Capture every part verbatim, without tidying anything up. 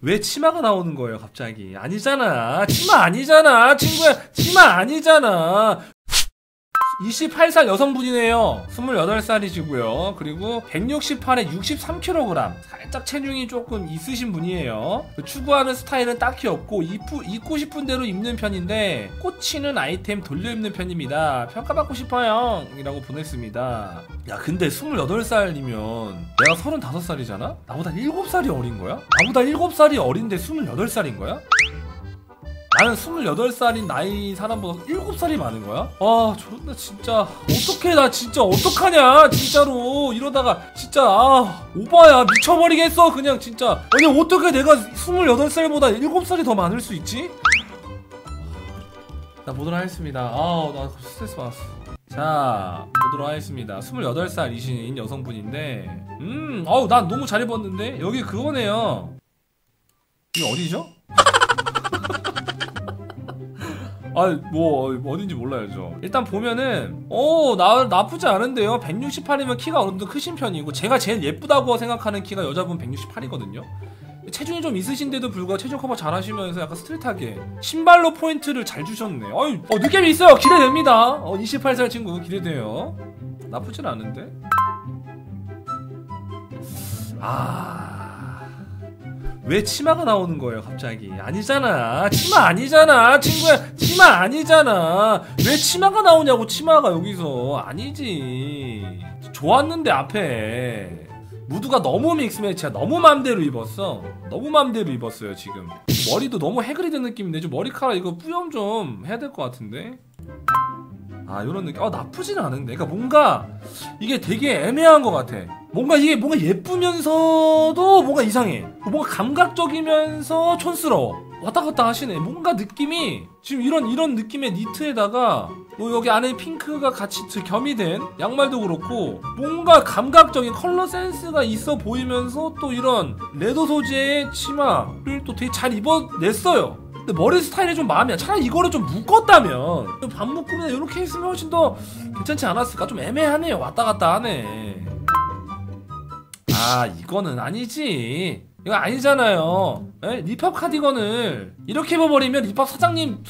왜 치마가 나오는 거예요 갑자기? 아니잖아, 치마 아니잖아 친구야, 치마 아니잖아. 이십팔 살 여성분이네요. 스물여덟 살이시고요. 그리고 백육십팔에 육십삼 킬로그램. 살짝 체중이 조금 있으신 분이에요. 추구하는 스타일은 딱히 없고 입고, 입고 싶은 대로 입는 편인데 꽂히는 아이템 돌려 입는 편입니다. 평가받고 싶어요 이라고 보냈습니다. 야 근데 스물여덟 살이면 내가 서른다섯 살이잖아? 나보다 일곱 살이 어린 거야? 나보다 일곱 살이 어린데 스물여덟 살인 거야? 나는 스물여덟 살인 나이 사람보다 일곱 살이 많은 거야? 아 존나 진짜 어떡해, 나 진짜 어떡하냐 진짜로. 이러다가 진짜 아 오바야, 미쳐버리겠어 그냥 진짜. 아니 어떻게 내가 스물여덟 살보다 일곱 살이 더 많을 수 있지? 나 보도록 하겠습니다. 아우 나 스트레스 받았어. 자 보도록 하겠습니다. 스물여덟 살이신 여성분인데 음 아우 난 너무 잘 입었는데. 여기 그거네요. 이게 어디죠? 아, 뭐, 어딘지 몰라요, 저. 일단 보면은, 오, 나, 나쁘지 않은데요? 백육십팔이면 키가 어느 정도 크신 편이고, 제가 제일 예쁘다고 생각하는 키가 여자분 백육십팔이거든요? 체중이 좀 있으신데도 불구하고 체중 커버 잘 하시면서 약간 스트릿하게. 신발로 포인트를 잘 주셨네. 어이, 어, 느낌이 있어요! 기대됩니다! 어, 이십팔 살 친구 기대돼요. 나쁘진 않은데? 아. 왜 치마가 나오는 거예요 갑자기? 아니잖아, 치마 아니잖아 친구야, 치마 아니잖아. 왜 치마가 나오냐고. 치마가 여기서 아니지. 좋았는데 앞에 무드가 너무 믹스매치야. 너무 맘대로 입었어. 너무 맘대로 입었어요 지금. 머리도 너무 해그리드 느낌인데 좀 머리카락 이거 뿌염 좀 해야 될 것 같은데. 아 요런 느낌. 아 나쁘진 않은데. 그러니까 뭔가 이게 되게 애매한 것 같아. 뭔가 이게 뭔가 예쁘면서도 뭔가 이상해. 뭔가 감각적이면서 촌스러워. 왔다 갔다 하시네. 뭔가 느낌이 지금 이런 이런 느낌의 니트에다가 뭐 여기 안에 핑크가 같이 겸이 된 양말도 그렇고 뭔가 감각적인 컬러 센스가 있어 보이면서 또 이런 레더 소재의 치마를 또 되게 잘 입어냈어요. 근데 머리 스타일이 좀 마음에 안. 차라리 이거를 좀 묶었다면, 반 묶으면 이렇게 있으면 훨씬 더 괜찮지 않았을까? 좀 애매하네요. 왔다 갔다 하네. 아 이거는 아니지. 이거 아니잖아요. 에? 립합 카디건을 이렇게 입어버리면 립합 사장님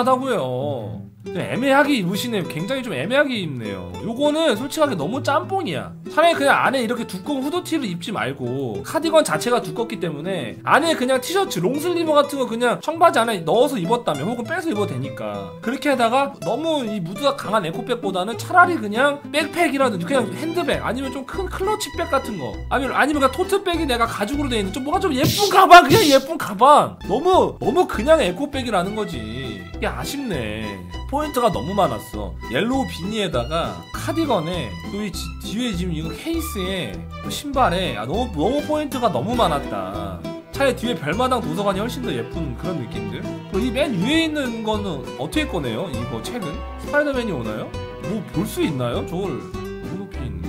속상하다고요. 좀 애매하게 입으시네요. 굉장히 좀 애매하게 입네요. 요거는 솔직하게 너무 짬뽕이야. 차라리 그냥 안에 이렇게 두꺼운 후드티를 입지 말고, 카디건 자체가 두껍기 때문에 안에 그냥 티셔츠 롱슬리브 같은 거 그냥 청바지 안에 넣어서 입었다면, 혹은 빼서 입어도 되니까 그렇게 하다가 너무 이 무드가 강한 에코백보다는 차라리 그냥 백팩이라든지 그냥 핸드백, 아니면 좀 큰 클러치백 같은 거, 아니면 아니면 그냥 토트백이 내가 가죽으로 되어 있는 좀 뭔가 좀 예쁜 가방, 그냥 예쁜 가방. 너무 너무 그냥 에코백이라는 거지. 이게 아쉽네. 포인트가 너무 많았어. 옐로우 비니에다가 카디건에 또 이 뒤에 지금 이거 케이스에 또 신발에, 아 너무 너무 포인트가 너무 많았다. 차라리 뒤에 별마당 도서관이 훨씬 더 예쁜 그런 느낌들. 이 맨 위에 있는 거는 어떻게 꺼내요? 이거 책은? 스파이더맨이 오나요? 뭐 볼 수 있나요? 저걸 너무 높이 있는데.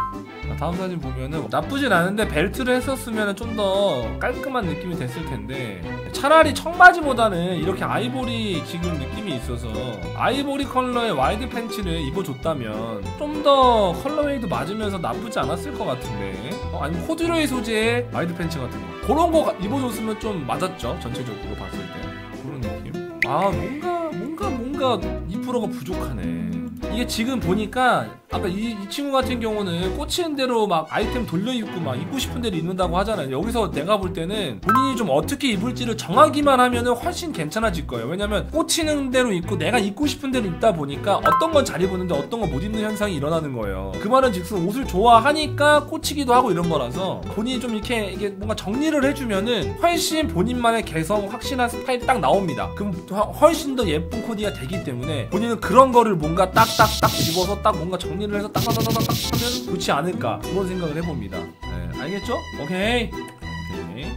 다음 사진 보면은 나쁘진 않은데 벨트를 했었으면 좀 더 깔끔한 느낌이 됐을 텐데, 차라리 청바지보다는 이렇게 아이보리 지금 느낌이 있어서 아이보리 컬러의 와이드 팬츠를 입어줬다면 좀 더 컬러웨이도 맞으면서 나쁘지 않았을 것 같은데. 어, 아니면 코듀로이 소재의 와이드 팬츠 같은 거, 그런 거 입어줬으면 좀 맞았죠 전체적으로 봤을 때. 그런 느낌. 아 뭔가 뭔가 뭔가 이 퍼센트가 부족하네. 이게 지금 보니까 아까 이, 이 친구 같은 경우는 꽂히는 대로 막 아이템 돌려 입고 막 입고 싶은 대로 입는다고 하잖아요. 여기서 내가 볼 때는 본인이 좀 어떻게 입을지를 정하기만 하면은 훨씬 괜찮아질 거예요. 왜냐면 꽂히는 대로 입고 내가 입고 싶은 대로 입다 보니까 어떤 건 잘 입었는데 어떤 건 못 입는 현상이 일어나는 거예요. 그 말은 즉슨 옷을 좋아하니까 꽂히기도 하고 이런 거라서, 본인이 좀 이렇게 이게 뭔가 정리를 해주면은 훨씬 본인만의 개성 확실한 스타일이 딱 나옵니다. 그럼 훨씬 더 예쁜 코디가 되기 때문에 본인은 그런 거를 뭔가 딱딱딱 집어서 딱 뭔가 정리를 해서 딱딱딱딱 하면 좋지 않을까, 그런 생각을 해봅니다. 네, 알겠죠? 오케이. 오케이.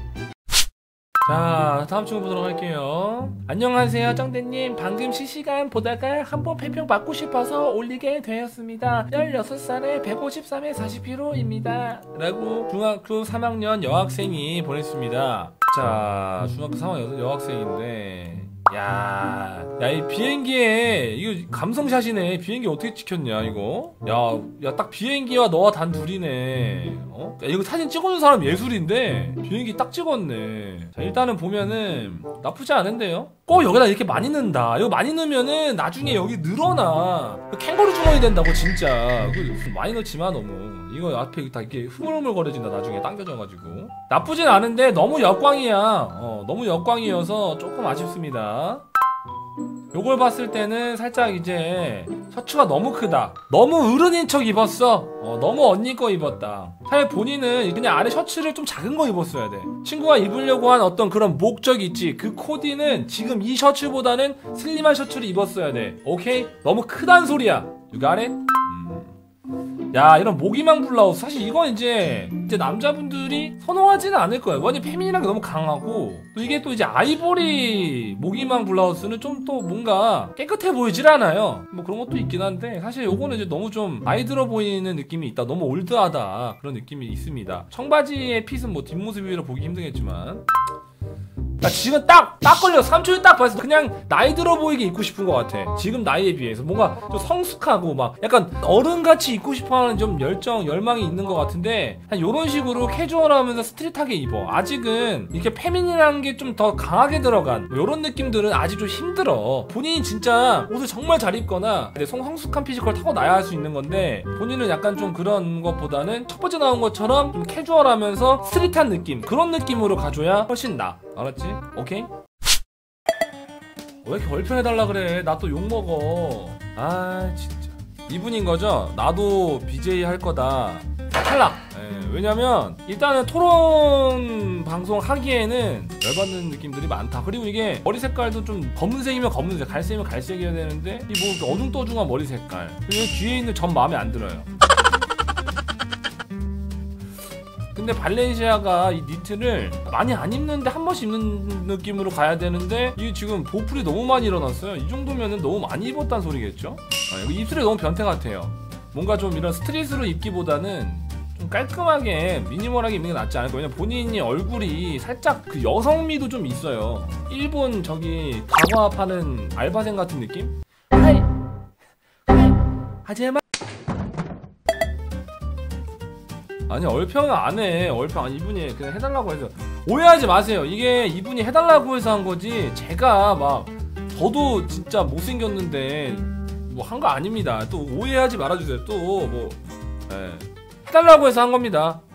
자 다음 친구 보도록 할게요. 안녕하세요 짱대님. 방금 실시간 보다가 한번 패평 받고 싶어서 올리게 되었습니다. 열여섯 살에 백오십삼에 사십 킬로그램입니다 라고 중학교 삼 학년 여학생이 보냈습니다. 자 중학교 삼 학년 여학생인데 야, 야, 이 비행기에 이거 감성샷이네. 비행기 어떻게 찍혔냐 이거? 야, 야, 딱 비행기와 너와 단 둘이네. 어? 야, 이거 사진 찍어준 사람 예술인데 비행기 딱 찍었네. 자, 일단은 보면은 나쁘지 않은데요? 꼭 여기다 이렇게 많이 넣는다. 이거 많이 넣으면은 나중에 여기 늘어나. 캥거루 주머니 된다고 진짜. 그 많이 넣지마 너무. 이거 앞에 다 이렇게 흐물흐물거려진다 나중에 당겨져가지고. 나쁘진 않은데 너무 역광이야. 어, 너무 역광이어서 조금 아쉽습니다. 요걸 봤을 때는 살짝 이제 셔츠가 너무 크다. 너무 어른인 척 입었어. 어, 너무 언니 거 입었다. 사실 본인은 그냥 아래 셔츠를 좀 작은 거 입었어야 돼. 친구가 입으려고 한 어떤 그런 목적 있지. 그 코디는 지금 이 셔츠보다는 슬림한 셔츠를 입었어야 돼. 오케이? 너무 크단 소리야. You got it? 야, 이런 모기망 블라우스 사실 이건 이제 이제 남자분들이 선호하지는 않을 거예요. 왜냐면 페미닌한 게 너무 강하고 또 이게 또 이제 아이보리 모기망 블라우스는 좀 또 뭔가 깨끗해 보이질 않아요. 뭐 그런 것도 있긴 한데 사실 요거는 이제 너무 좀 나이 들어 보이는 느낌이 있다. 너무 올드하다 그런 느낌이 있습니다. 청바지의 핏은 뭐 뒷모습이라 보기 힘들겠지만 나 지금 딱, 딱 걸려. 삼 초에 딱 봤어. 그냥 나이 들어 보이게 입고 싶은 것 같아. 지금 나이에 비해서. 뭔가 좀 성숙하고 막 약간 어른같이 입고 싶어 하는 좀 열정, 열망이 있는 것 같은데, 한 요런 식으로 캐주얼하면서 스트릿하게 입어. 아직은 이렇게 페미닌한 게 좀 더 강하게 들어간, 뭐 요런 느낌들은 아직 좀 힘들어. 본인이 진짜 옷을 정말 잘 입거나, 성숙한 피지컬 타고 나야 할 수 있는 건데, 본인은 약간 좀 그런 것보다는 첫 번째 나온 것처럼 좀 캐주얼하면서 스트릿한 느낌, 그런 느낌으로 가줘야 훨씬 나아. 알았지? 오케이? 왜 이렇게 얼편해달라 그래? 나 또 욕먹어. 아 진짜 이분인 거죠? 나도 비제이 할 거다. 탈락. 예, 왜냐면 일단은 토론 방송 하기에는 열받는 느낌들이 많다. 그리고 이게 머리 색깔도 좀 검은색이면 검은색, 갈색이면 갈색이어야 되는데 이 뭐 어중떠중한 머리 색깔. 그리고 뒤에 있는 점 마음에 안 들어요. 근데 발렌시아가 이 니트를 많이 안 입는데 한 번씩 입는 느낌으로 가야 되는데 이게 지금 보풀이 너무 많이 일어났어요. 이 정도면은 너무 많이 입었다는 소리겠죠? 아, 여기 입술이 너무 변태 같아요. 뭔가 좀 이런 스트릿으로 입기보다는 좀 깔끔하게 미니멀하게 입는 게 낫지 않을까. 왜냐면 본인이 얼굴이 살짝 그 여성미도 좀 있어요. 일본 저기 다과 파는 알바생 같은 느낌? 하이 하이 하지마. 아니 얼평은 안해. 얼평 아니 이분이 그냥 해달라고 해서 오해하지 마세요. 이게 이분이 해달라고 해서 한 거지 제가 막 저도 진짜 못생겼는데 뭐 한 거 아닙니다. 또 오해하지 말아주세요. 또 뭐 예. 해달라고 해서 한 겁니다.